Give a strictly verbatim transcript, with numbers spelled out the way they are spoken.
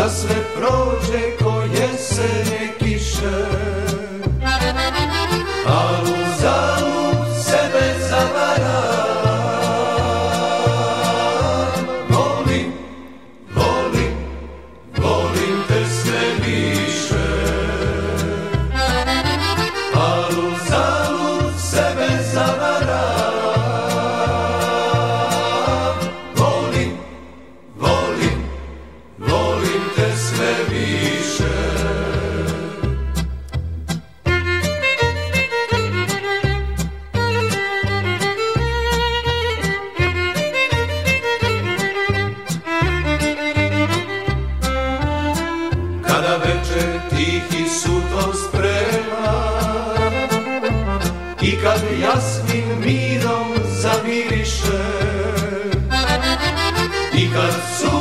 da sve prođe ko jesene kiše, a uzalud sebe zavaram. Volim, volim, volim te sve više, a uzalud sebe zavaram. Volim, volim, volim te sve više. Kada večer tihi suton sprema i kad jasmin mirom zamiriše i kad su